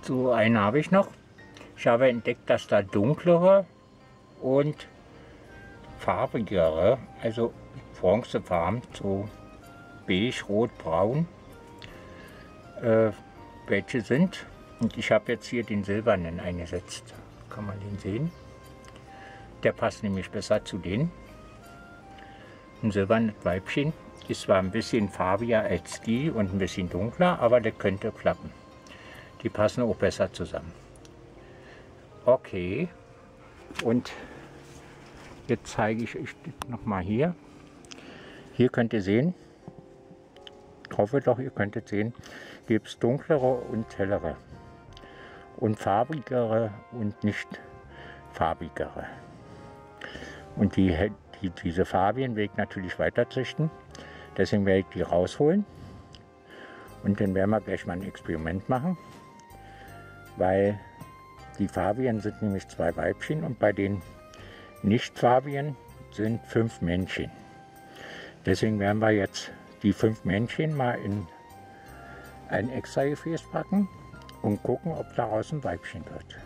So, eine habe ich noch. Ich habe entdeckt, dass da dunklere und farbigere, also bronzefarben, so beige, rot, braun, welche sind. Und ich habe jetzt hier den silbernen eingesetzt. Kann man den sehen? Der passt nämlich besser zu denen. Ein silbernes Weibchen ist zwar ein bisschen farbiger als die und ein bisschen dunkler, aber das könnte klappen. Die passen auch besser zusammen. Okay, und jetzt zeige ich euch noch mal hier. Hier könnt ihr sehen, ich hoffe doch, ihr könntet sehen, gibt es dunklere und hellere und farbigere und nicht farbigere. Und diese Farbien werde ich natürlich weiter züchten, deswegen werde ich die rausholen und dann werden wir gleich mal ein Experiment machen, weil die Farbien sind nämlich 2 Weibchen und bei den Nicht-Farbien sind 5 Männchen. Deswegen werden wir jetzt die 5 Männchen mal in ein extra Gefäß packen und gucken, ob daraus ein Weibchen wird.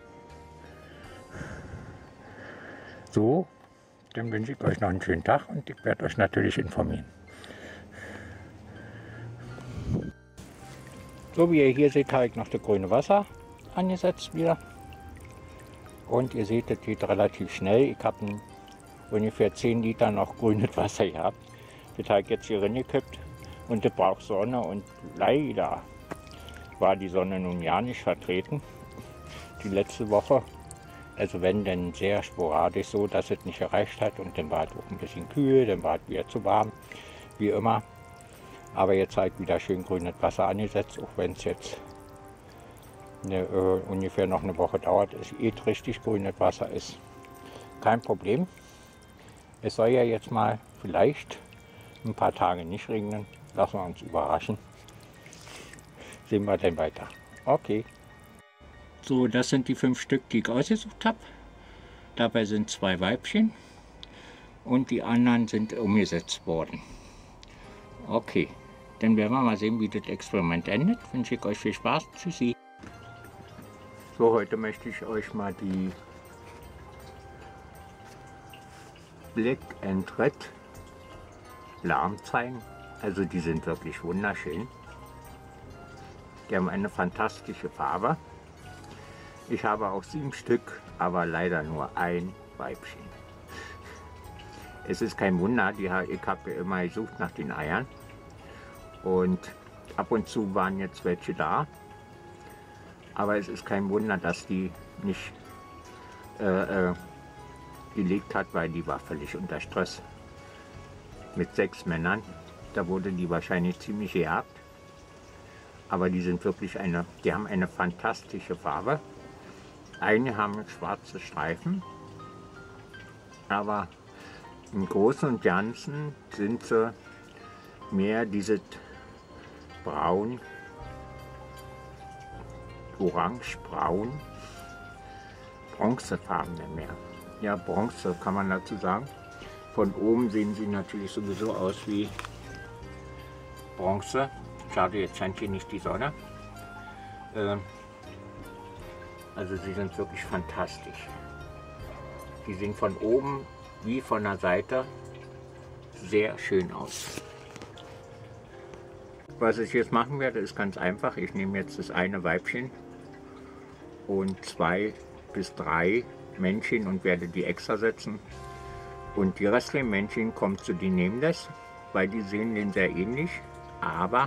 So, dann wünsche ich euch noch einen schönen Tag und ich werde euch natürlich informieren. So wie ihr hier seht, habe ich noch das grüne Wasser angesetzt wieder. Und ihr seht, das geht relativ schnell. Ich habe ungefähr 10 Liter noch grünes Wasser gehabt. Das habe ich jetzt hier reingekippt und das braucht Sonne und leider war die Sonne nun ja nicht vertreten. Die letzte Woche, also wenn, dann sehr sporadisch so, dass es nicht erreicht hat und dann war es auch ein bisschen kühl, dann war es wieder zu warm, wie immer. Aber jetzt habe ich wieder schön grünes Wasser angesetzt, auch wenn es jetzt ungefähr noch eine Woche dauert, es richtig grünes Wasser ist. Kein Problem. Es soll ja jetzt mal vielleicht ein paar Tage nicht regnen. Lassen wir uns überraschen. Sehen wir dann weiter. Okay. So, das sind die 5 Stück, die ich ausgesucht habe. Dabei sind 2 Weibchen und die anderen sind umgesetzt worden. Okay, dann werden wir mal sehen, wie das Experiment endet. Wünsche ich euch viel Spaß. Tschüssi. So, heute möchte ich euch mal die Black and Red Lahm zeigen. Also die sind wirklich wunderschön. Die haben eine fantastische Farbe. Ich habe auch 7 Stück, aber leider nur ein Weibchen. Es ist kein Wunder, ich habe ja immer gesucht nach den Eiern. Und ab und zu waren jetzt welche da. Aber es ist kein Wunder, dass die nicht gelegt hat, weil die war völlig unter Stress. Mit 6 Männern, da wurde die wahrscheinlich ziemlich gejagt. Aber die sind wirklich die haben eine fantastische Farbe. Einige haben schwarze Streifen, aber im Großen und Ganzen sind sie mehr dieses Braun, orange-braun, bronzefarbene mehr. Ja, Bronze kann man dazu sagen. Von oben sehen sie natürlich sowieso aus wie Bronze. Schade, jetzt scheint hier nicht die Sonne. Also sie sind wirklich fantastisch. Die sehen von oben wie von der Seite sehr schön aus. Was ich jetzt machen werde, ist ganz einfach. Ich nehme jetzt das eine Weibchen und 2 bis 3 Männchen und werde die extra setzen. Und die restlichen Männchen kommen zu den Nameless, weil die sehen denen sehr ähnlich, aber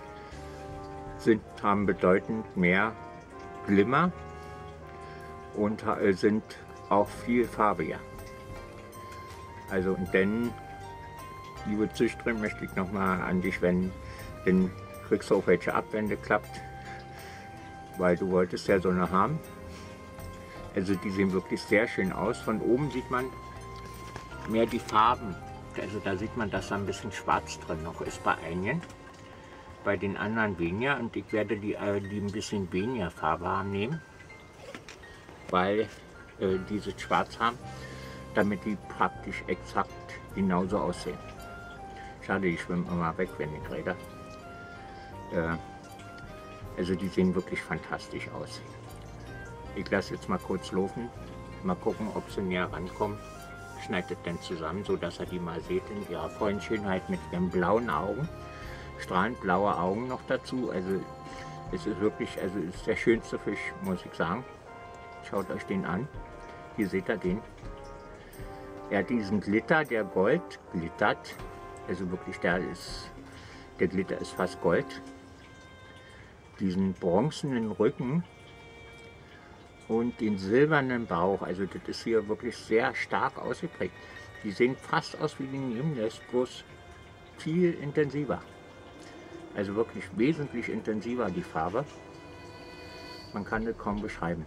haben bedeutend mehr Glimmer und sind auch viel farbiger. Also und dann, liebe Züchterin, möchte ich nochmal an dich wenden, dann kriegst du auch welche ab, wenn das klappt, weil du wolltest ja so eine haben. Also die sehen wirklich sehr schön aus. Von oben sieht man mehr die Farben. Also da sieht man, dass da ein bisschen schwarz drin noch ist bei einigen. Bei den anderen weniger. Und ich werde die ein bisschen weniger Farbe haben nehmen, weil diese schwarz haben, damit die praktisch exakt genauso aussehen. Schade, die schwimmen immer weg, wenn ich rede. Also die sehen wirklich fantastisch aus. Ich lasse jetzt mal kurz laufen, mal gucken, ob sie näher rankommen. Schneidet dann zusammen, so dass ihr die mal seht in ihrer vollen Schönheit mit ihren blauen Augen. Strahlend blaue Augen noch dazu. Also es ist wirklich, also es ist der schönste Fisch, muss ich sagen. Schaut euch den an. Hier seht ihr den. Er hat diesen Glitter, der Gold glittert. Also wirklich, der Glitter ist fast Gold. Diesen bronzenen Rücken und den silbernen Bauch. Also das ist hier wirklich sehr stark ausgeprägt. Die sehen fast aus wie die Nebenläs, bloß viel intensiver. Also wirklich wesentlich intensiver die Farbe. Man kann das kaum beschreiben.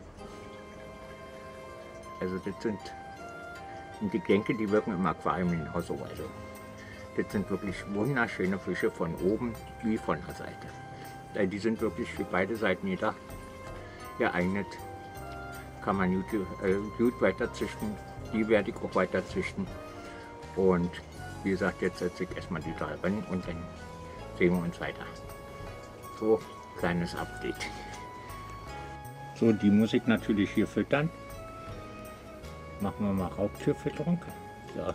Also das sind, und ich denke, die wirken im Aquarium genauso. Also das sind wirklich wunderschöne Fische von oben wie von der Seite. Die sind wirklich für beide Seiten gedacht, geeignet. Kann man gut weiter züchten. Die werde ich auch weiter züchten. Und wie gesagt, jetzt setze ich erstmal die 3 rein und dann sehen wir uns weiter. So, kleines Update. So, die muss ich natürlich hier füttern. Machen wir mal Raubtierfütterung. So.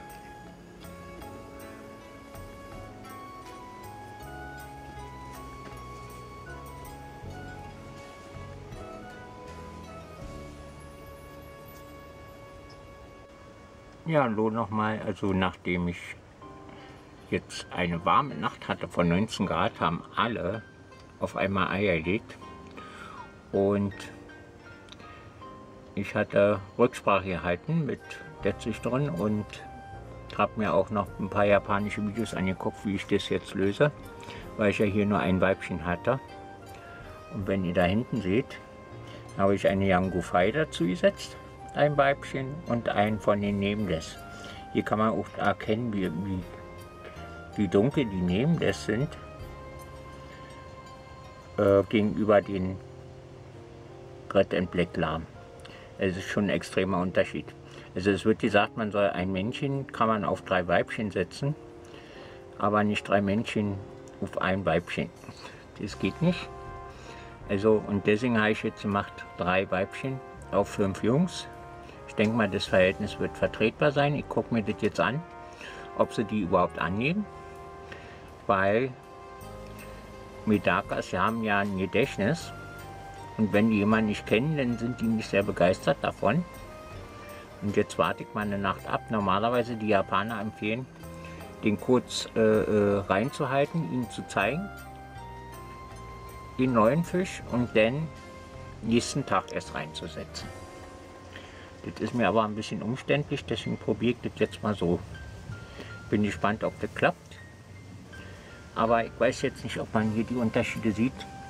Ja, hallo nochmal. Also nachdem ich jetzt eine warme Nacht hatte von 19 Grad, haben alle auf einmal Eier gelegt. Und ich hatte Rücksprache gehalten mit der Züchterin und habe mir auch noch ein paar japanische Videos angeguckt, wie ich das jetzt löse, weil ich ja hier nur ein Weibchen hatte. Und wenn ihr da hinten seht, habe ich eine Yangufei dazu gesetzt, ein Weibchen und einen von den Nameless. Hier kann man auch erkennen, wie dunkel die Nameless sind gegenüber den Red and Black Lam. Es ist schon ein extremer Unterschied. Also es wird gesagt, man soll ein Männchen kann man auf 3 Weibchen setzen, aber nicht 3 Männchen auf ein Weibchen. Das geht nicht. Also und deswegen habe ich jetzt gemacht 3 Weibchen auf 5 Jungs. Ich denke mal, das Verhältnis wird vertretbar sein. Ich gucke mir das jetzt an, ob sie die überhaupt annehmen, weil Medakas haben ja ein Gedächtnis. Und wenn die jemanden nicht kennen, dann sind die nicht sehr begeistert davon. Und jetzt warte ich mal eine Nacht ab. Normalerweise die Japaner empfehlen, den kurz reinzuhalten, ihn zu zeigen, den neuen Fisch, und dann nächsten Tag erst reinzusetzen. Das ist mir aber ein bisschen umständlich, deswegen probiere ich das jetzt mal so. Bin gespannt, ob das klappt. Aber ich weiß jetzt nicht, ob man hier die Unterschiede sieht.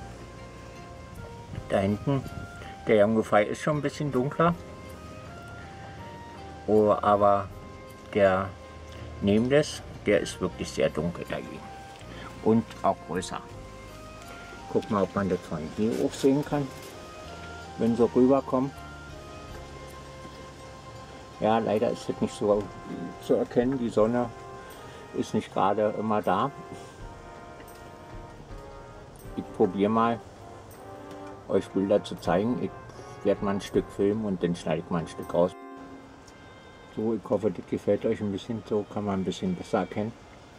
Da hinten, der Yangufei ist schon ein bisschen dunkler, oh, aber der Nameless, der ist wirklich sehr dunkel dagegen und auch größer. Guck mal, ob man das von hier auch sehen kann, wenn so rüberkommen. Ja, leider ist das nicht so zu erkennen, die Sonne ist nicht gerade immer da. Ich probiere mal, euch Bilder zu zeigen. Ich werde mal ein Stück filmen und dann schneide ich mal ein Stück raus. So, ich hoffe, das gefällt euch ein bisschen, so kann man ein bisschen besser erkennen.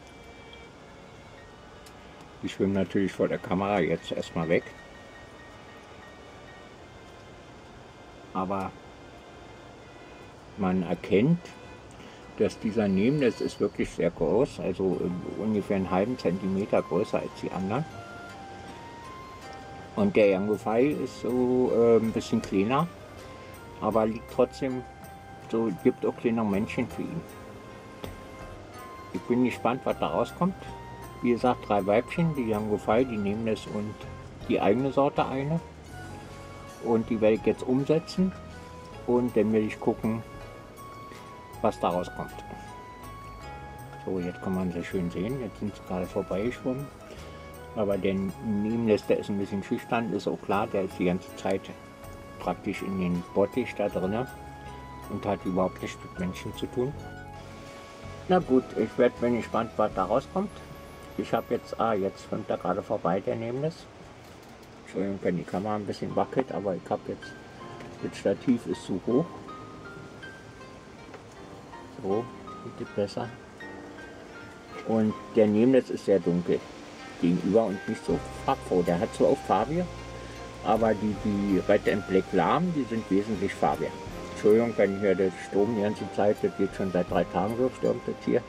Die schwimmen natürlich vor der Kamera jetzt erstmal weg. Aber man erkennt, dass dieser Nameless ist wirklich sehr groß, also ungefähr einen halben Zentimeter größer als die anderen. Und der Yangufei ist so ein bisschen kleiner, aber liegt trotzdem, so gibt auch kleine Männchen für ihn. Ich bin gespannt, was da rauskommt. Wie gesagt, 3 Weibchen, die Yangufei, die Nameless und die eigene Sorte eine. Und die werde ich jetzt umsetzen und dann werde ich gucken, was da rauskommt. So, jetzt kann man sie schön sehen, jetzt sind sie gerade vorbeigeschwommen. Aber der Nameless, der ist ein bisschen schüchtern, ist auch klar, der ist die ganze Zeit praktisch in den Bottich da drin und hat überhaupt nichts mit Menschen zu tun. Na gut, ich bin gespannt, was da rauskommt. Ich habe jetzt, jetzt schwimmt er gerade vorbei, der Nameless. Entschuldigung, wenn die Kamera ein bisschen wackelt, aber ich habe jetzt, das Stativ ist zu hoch. So, geht besser. Und der Nebenlitz ist sehr dunkel gegenüber und nicht so farbfroh. Der hat zwar auch Farbe, aber die Red and Black Lam, die sind wesentlich farbiger. Entschuldigung, wenn hier der Strom die ganze Zeit, das geht schon seit 3 Tagen so, stürmt das hier.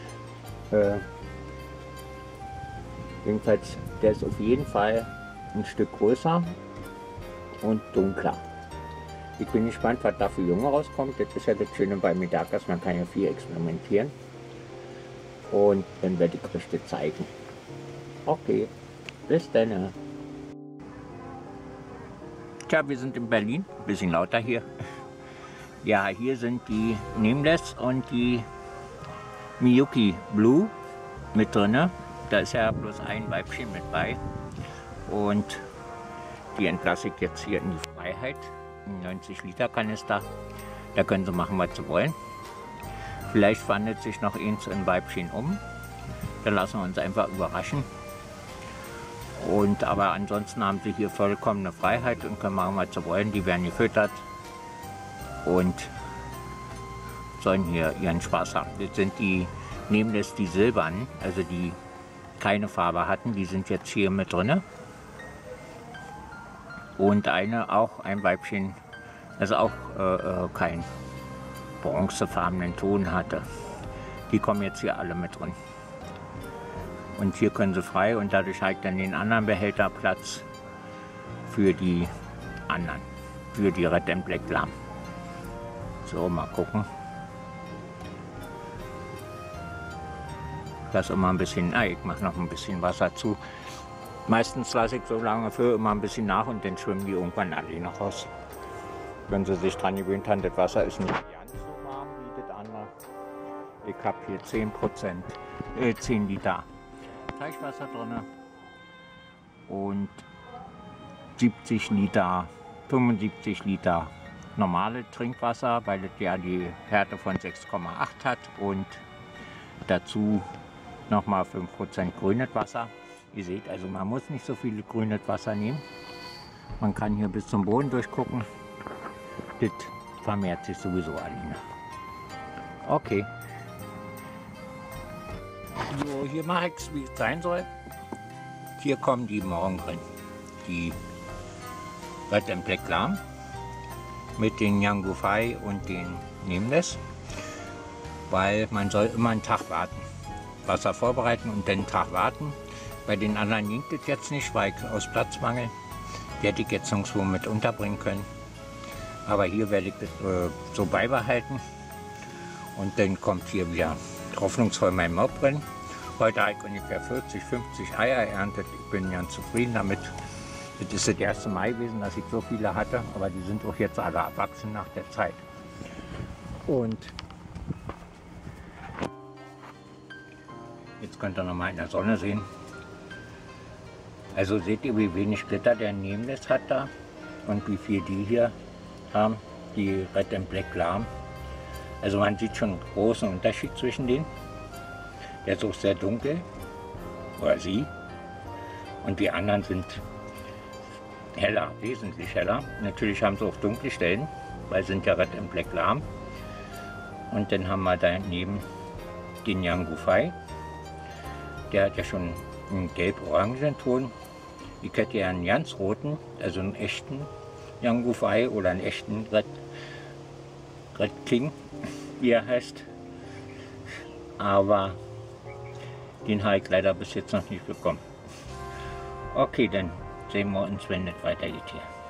Jedenfalls, der ist auf jeden Fall ein Stück größer und dunkler. Ich bin gespannt, was da für Junge rauskommt. Das ist ja das Schöne bei Medakas, man kann ja viel experimentieren. Und dann werde ich euch das zeigen. Okay, bis dann. Tja, wir sind in Berlin, ein bisschen lauter hier. Ja, hier sind die Nameless und die Miyuki Blue mit drin. Da ist ja bloß ein Weibchen mit bei. Und die entlasse ich jetzt hier in die Freiheit. 90 Liter Kanister. Da können sie machen, was sie wollen. Vielleicht wandelt sich noch eins in Weibchen um. Da lassen wir uns einfach überraschen. Aber ansonsten haben sie hier vollkommene Freiheit und können machen, was sie wollen. Die werden gefüttert und sollen hier ihren Spaß haben. Jetzt sind die, nehmen das die silbernen, also die keine Farbe hatten, die sind jetzt hier mit drin. Und auch ein Weibchen, also auch kein bronzefarbenen Ton hatte. Die kommen jetzt hier alle mit drin. Und hier können sie frei und dadurch halt dann den anderen Behälter Platz für die anderen, für die Red and Black Lam. So, mal gucken. Ich lasse immer ein bisschen, ich mache noch ein bisschen Wasser zu. Meistens lasse ich so lange für immer ein bisschen nach und dann schwimmen die irgendwann alle noch raus. Wenn sie sich dran gewöhnt haben, das Wasser ist nicht ganz so warm wie das andere. Ich habe hier 10 Liter Teichwasser drin und 70 Liter, 75 Liter normale Trinkwasser, weil es ja die Härte von 6,8 hat und dazu nochmal 5% grünes Wasser. Ihr seht, also man muss nicht so viel grünes Wasser nehmen. Man kann hier bis zum Boden durchgucken. Das vermehrt sich sowieso alleine. Okay. So, hier mache ich es, wie es sein soll. Hier kommen die Morgengrillen. Die Red and Black Lam mit den Yangufei und den Nameless. Weil man soll immer einen Tag warten. Wasser vorbereiten und dann einen Tag warten. Bei den anderen ging das jetzt nicht, weil ich aus Platzmangel, die hätte ich jetzt nirgendwo mit unterbringen können. Aber hier werde ich das so beibehalten. Und dann kommt hier wieder hoffnungsvoll mein Mob drin. Heute habe ich ungefähr 40, 50 Eier erntet. Ich bin ganz zufrieden damit. Das ist das erste Mal gewesen, dass ich so viele hatte, aber die sind auch jetzt alle erwachsen nach der Zeit. Und jetzt könnt ihr noch mal in der Sonne sehen. Also seht ihr, wie wenig Glitter der Nameless hat da und wie viel die hier haben, die Red and Black Lam. Also man sieht schon einen großen Unterschied zwischen denen. Der ist auch sehr dunkel, oder sie. Und die anderen sind heller, wesentlich heller. Natürlich haben sie auch dunkle Stellen, weil sie sind ja Red and Black Lam. Und dann haben wir daneben den Yangufei. Der hat ja schon einen gelb-orangen Ton. Ich hätte ja einen ganz roten, also einen echten Yangufei oder einen echten Red King, wie er heißt. Aber den habe ich leider bis jetzt noch nicht bekommen. Okay, dann sehen wir uns, wenn es weitergeht hier.